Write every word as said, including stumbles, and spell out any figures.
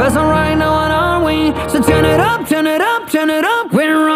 feels alright now, what are we? So turn it up, turn it up, turn it up, we're